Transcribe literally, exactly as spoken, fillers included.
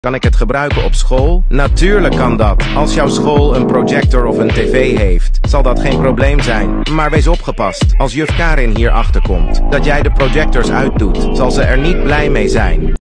Kan ik het gebruiken op school? Natuurlijk kan dat. Als jouw school een projector of een tv heeft, zal dat geen probleem zijn. Maar wees opgepast. Als juf Karin hier achterkomt dat jij de projectors uitdoet, zal ze er niet blij mee zijn.